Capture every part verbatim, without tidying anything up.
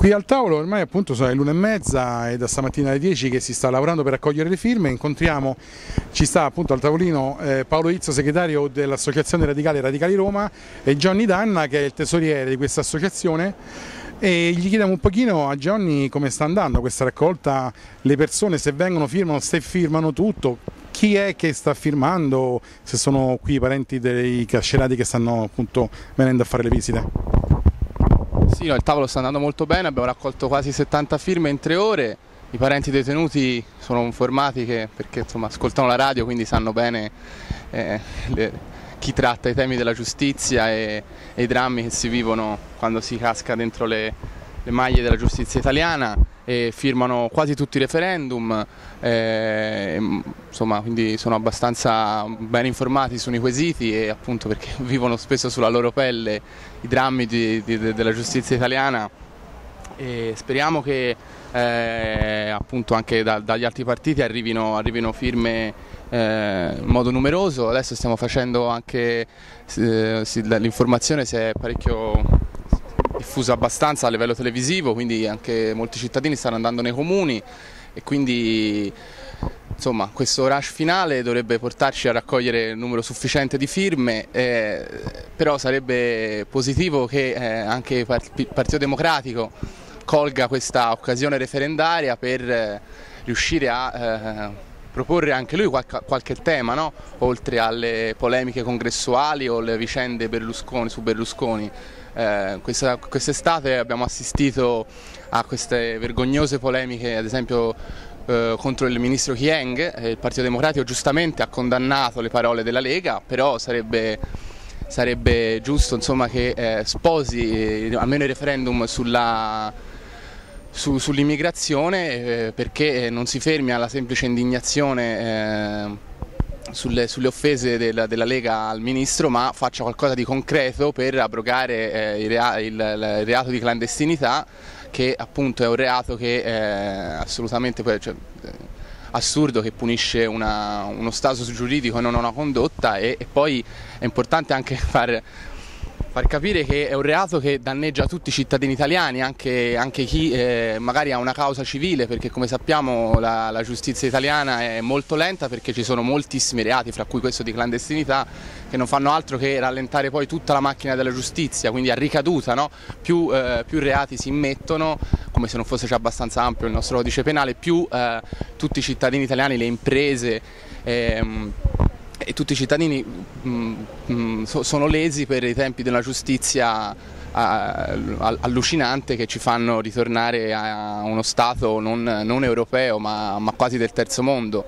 Qui al tavolo ormai appunto sono le l'una e mezza e da stamattina alle dieci che si sta lavorando per raccogliere le firme. Incontriamo, ci sta appunto al tavolino eh, Paolo Izzo, segretario dell'Associazione Radicale Radicali Roma, e Johnny Danna, che è il tesoriere di questa associazione, e gli chiediamo un pochino a Johnny come sta andando questa raccolta, le persone se vengono, firmano, se firmano tutto, chi è che sta firmando, se sono qui i parenti dei carcerati che stanno appunto venendo a fare le visite. Sì, no, il tavolo sta andando molto bene, abbiamo raccolto quasi settanta firme in tre ore, i parenti detenuti sono informati che, perché insomma, ascoltano la radio, quindi sanno bene eh, le, chi tratta i temi della giustizia e, e i drammi che si vivono quando si casca dentro le, le maglie della giustizia italiana, e firmano quasi tutti i referendum, eh, insomma, quindi sono abbastanza ben informati sui quesiti, e appunto perché vivono spesso sulla loro pelle i drammi di, di, della giustizia italiana, e speriamo che eh, appunto anche da, dagli altri partiti arrivino, arrivino firme eh, in modo numeroso. Adesso stiamo facendo anche, eh, l'informazione si è parecchio diffusa abbastanza a livello televisivo, quindi anche molti cittadini stanno andando nei comuni, e quindi insomma questo rush finale dovrebbe portarci a raccogliere un numero sufficiente di firme, eh, però sarebbe positivo che eh, anche il Partito Democratico colga questa occasione referendaria per eh, riuscire a eh, proporre anche lui qualche, qualche tema, no? Oltre alle polemiche congressuali o le vicende Berlusconi, su Berlusconi. Eh, questa, quest'estate abbiamo assistito a queste vergognose polemiche, ad esempio eh, contro il ministro Kyenge. eh, il Partito Democratico giustamente ha condannato le parole della Lega, però sarebbe, sarebbe giusto insomma, che eh, sposi eh, almeno il referendum sulla Su, sull'immigrazione, eh, perché non si fermi alla semplice indignazione eh, sulle, sulle offese della, della Lega al Ministro, ma faccia qualcosa di concreto per abrogare eh, il, rea, il, il reato di clandestinità, che appunto è un reato che è assolutamente cioè, assurdo, che punisce una, uno status giuridico e non una condotta, e, e poi è importante anche far far capire che è un reato che danneggia tutti i cittadini italiani, anche, anche chi eh, magari ha una causa civile, perché come sappiamo la, la giustizia italiana è molto lenta, perché ci sono moltissimi reati, fra cui questo di clandestinità, che non fanno altro che rallentare poi tutta la macchina della giustizia, quindi a ricaduta, no? più, eh, più reati si immettono, come se non fosse già abbastanza ampio il nostro codice penale, più eh, tutti i cittadini italiani, le imprese ehm, e tutti i cittadini mh, mh, sono lesi per i tempi della giustizia allucinante, che ci fanno ritornare a uno Stato non, non europeo ma, ma quasi del terzo mondo.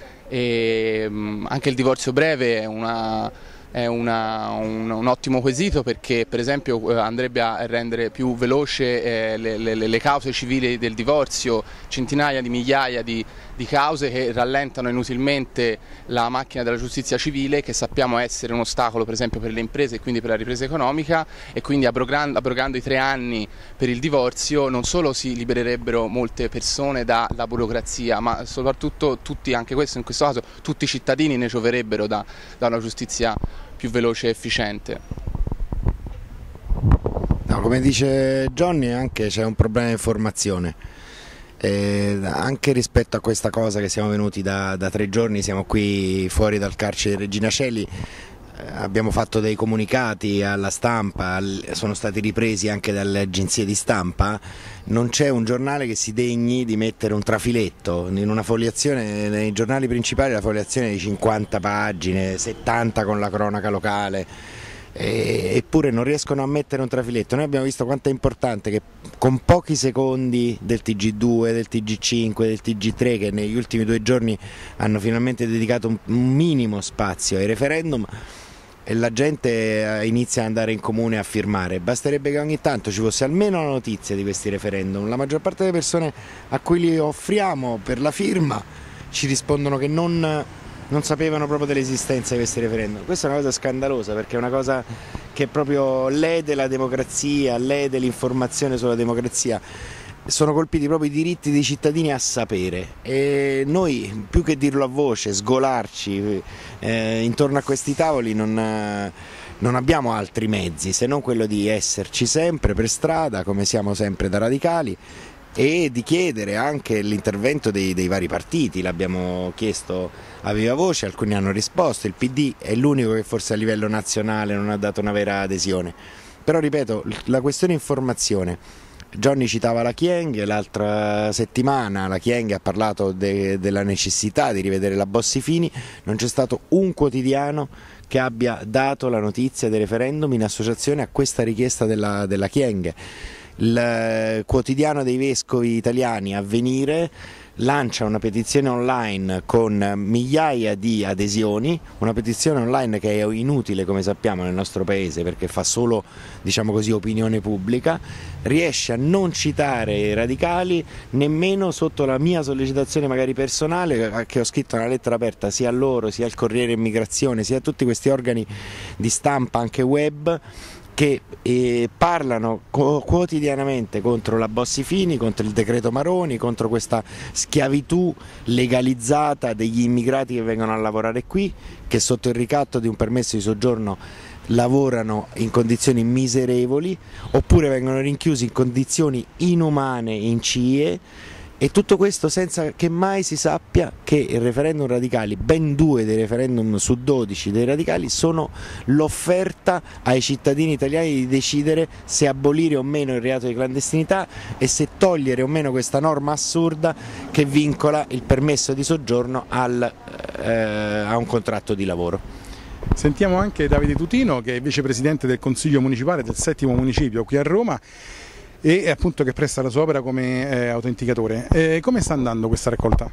E mh, anche il divorzio breve è una... È una, un, un ottimo quesito, perché per esempio andrebbe a rendere più veloce eh, le, le, le cause civili del divorzio, centinaia di migliaia di, di cause che rallentano inutilmente la macchina della giustizia civile, che sappiamo essere un ostacolo per esempio per le imprese e quindi per la ripresa economica, e quindi abrogando, abrogando i tre anni per il divorzio non solo si libererebbero molte persone dalla burocrazia, ma soprattutto tutti, anche questo in questo caso, tutti i cittadini ne gioverebbero da, da una giustizia più veloce e efficiente. No, come dice Johnny, anche c'è un problema di informazione, eh, anche rispetto a questa cosa che siamo venuti da, da tre giorni, siamo qui fuori dal carcere di Regina Coeli, eh, abbiamo fatto dei comunicati alla stampa, sono stati ripresi anche dalle agenzie di stampa. Non c'è un giornale che si degni di mettere un trafiletto in una fogliazione, nei giornali principali la fogliazione è di cinquanta pagine, settanta con la cronaca locale, e, eppure non riescono a mettere un trafiletto. Noi abbiamo visto quanto è importante che con pochi secondi del T G due, del T G cinque, del T G tre, che negli ultimi due giorni hanno finalmente dedicato un, un minimo spazio ai referendum, e la gente inizia ad andare in comune a firmare. Basterebbe che ogni tanto ci fosse almeno la notizia di questi referendum. La maggior parte delle persone a cui li offriamo per la firma ci rispondono che non, non sapevano proprio dell'esistenza di questi referendum. Questa è una cosa scandalosa, perché è una cosa che proprio lede la democrazia, lede l'informazione sulla democrazia. Sono colpiti proprio i diritti dei cittadini a sapere, e noi più che dirlo a voce, sgolarci eh, intorno a questi tavoli non, non abbiamo altri mezzi se non quello di esserci sempre per strada, come siamo sempre da radicali, e di chiedere anche l'intervento dei, dei vari partiti. L'abbiamo chiesto a viva voce, alcuni hanno risposto, il P D è l'unico che forse a livello nazionale non ha dato una vera adesione, però ripeto, la questione informazione, Johnny citava la Kyenge, l'altra settimana la Kyenge ha parlato de, della necessità di rivedere la Bossi-Fini, non c'è stato un quotidiano che abbia dato la notizia del referendum in associazione a questa richiesta della, della Kyenge. Il quotidiano dei vescovi italiani, Avvenire, lancia una petizione online con migliaia di adesioni, una petizione online che è inutile, come sappiamo, nel nostro paese perché fa solo, diciamo così, opinione pubblica, riesce a non citare i radicali nemmeno sotto la mia sollecitazione magari personale, che ho scritto una lettera aperta sia a loro, sia al Corriere Immigrazione, sia a tutti questi organi di stampa anche web che eh, parlano quotidianamente contro la Bossi-Fini, contro il decreto Maroni, contro questa schiavitù legalizzata degli immigrati che vengono a lavorare qui, che sotto il ricatto di un permesso di soggiorno lavorano in condizioni miserevoli, oppure vengono rinchiusi in condizioni inumane in C I E. E tutto questo senza che mai si sappia che i referendum radicali, ben due dei referendum su dodici dei radicali, sono l'offerta ai cittadini italiani di decidere se abolire o meno il reato di clandestinità e se togliere o meno questa norma assurda che vincola il permesso di soggiorno al, eh, a un contratto di lavoro. Sentiamo anche Davide Tutino, che è vicepresidente del Consiglio Municipale del settimo municipio qui a Roma, e appunto che presta la sua opera come eh, autenticatore. Eh, come sta andando questa raccolta?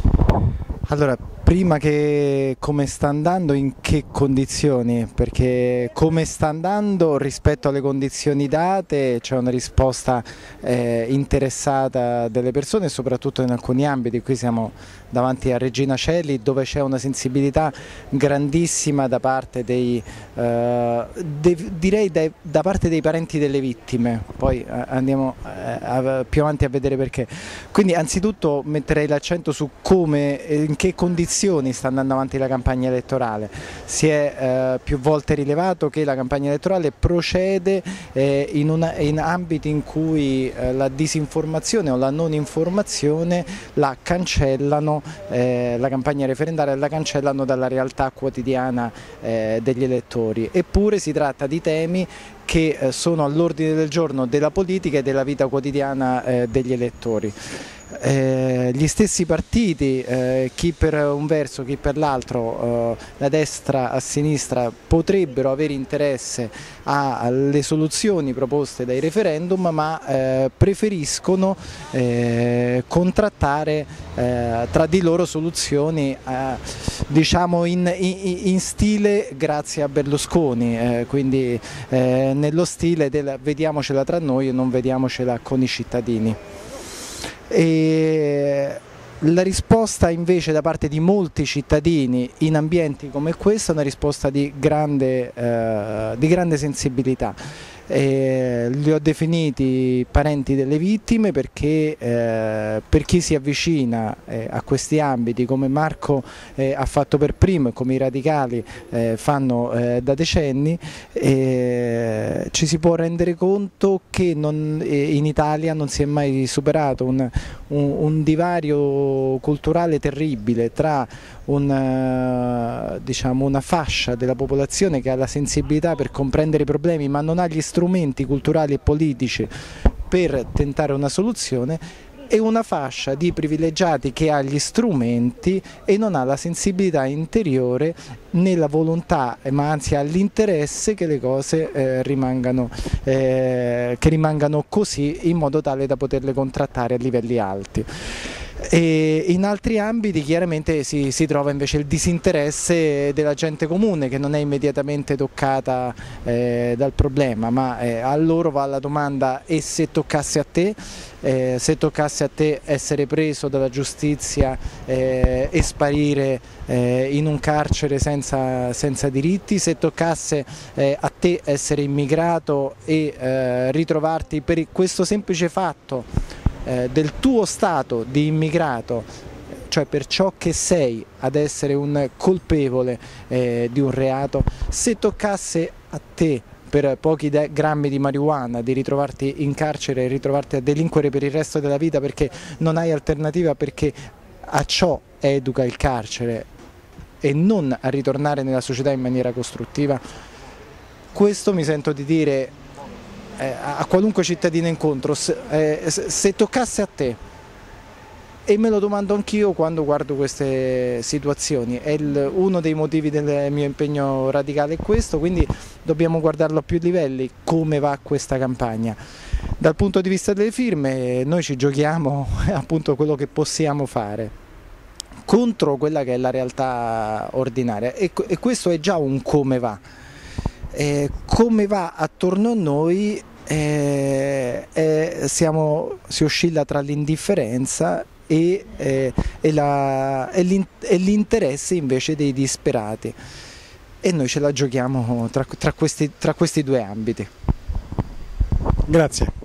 Allora, prima che come sta andando, in che condizioni? Perché come sta andando rispetto alle condizioni date c'è una risposta eh, interessata delle persone, soprattutto in alcuni ambiti. Qui siamo davanti a Regina Coeli, dove c'è una sensibilità grandissima da parte dei, eh, de, direi dai, da parte dei parenti delle vittime, poi eh, andiamo eh, a, più avanti a vedere perché. Quindi anzitutto metterei l'accento su come, in che condizioni sta andando avanti la campagna elettorale. Si è eh, più volte rilevato che la campagna elettorale procede eh, in, una, in ambiti in cui eh, la disinformazione o la non informazione la cancellano. Eh, la campagna referendaria la cancellano dalla realtà quotidiana eh, degli elettori, eppure si tratta di temi che eh, sono all'ordine del giorno della politica e della vita quotidiana eh, degli elettori. Eh, gli stessi partiti, eh, chi per un verso, chi per l'altro, eh, da destra a sinistra, potrebbero avere interesse alle soluzioni proposte dai referendum, ma eh, preferiscono eh, contrattare eh, tra di loro soluzioni eh, diciamo in, in, in stile grazie a Berlusconi, eh, quindi eh, nello stile del vediamocela tra noi e non vediamocela con i cittadini. E la risposta invece da parte di molti cittadini in ambienti come questo è una risposta di grande, eh, di grande sensibilità. Eh, li ho definiti parenti delle vittime perché eh, per chi si avvicina eh, a questi ambiti, come Marco eh, ha fatto per primo e come i radicali eh, fanno eh, da decenni, eh, ci si può rendere conto che non, eh, in Italia non si è mai superato un, un, un divario culturale terribile tra una, diciamo, una fascia della popolazione che ha la sensibilità per comprendere i problemi ma non ha gli strumenti culturali e politici per tentare una soluzione, e una fascia di privilegiati che ha gli strumenti e non ha la sensibilità interiore né la volontà, ma anzi ha l'interesse che le cose eh, rimangano, eh, che rimangano così in modo tale da poterle contrattare a livelli alti. E in altri ambiti chiaramente si, si trova invece il disinteresse della gente comune che non è immediatamente toccata eh, dal problema, ma eh, a loro va la domanda: e se toccasse a te? Eh, se toccasse a te essere preso dalla giustizia eh, e sparire eh, in un carcere senza, senza diritti, se toccasse eh, a te essere immigrato e eh, ritrovarti per questo semplice fatto del tuo stato di immigrato, cioè per ciò che sei, ad essere un colpevole eh, di un reato, se toccasse a te per pochi grammi di marijuana di ritrovarti in carcere e ritrovarti a delinquere per il resto della vita perché non hai alternativa, perché a ciò educa il carcere e non a ritornare nella società in maniera costruttiva, questo mi sento di dire eh, a qualunque cittadino incontro, se, eh, se toccasse a te, e me lo domando anch'io quando guardo queste situazioni, è il, uno dei motivi del mio impegno radicale è questo, quindi dobbiamo guardarlo a più livelli, come va questa campagna. Dal punto di vista delle firme noi ci giochiamo appunto quello che possiamo fare contro quella che è la realtà ordinaria e, e questo è già un come va. Eh, come va attorno a noi eh, eh, siamo, si oscilla tra l'indifferenza e, eh, e, la, e l'interesse invece dei disperati, e noi ce la giochiamo tra, tra, questi, tra questi due ambiti. Grazie.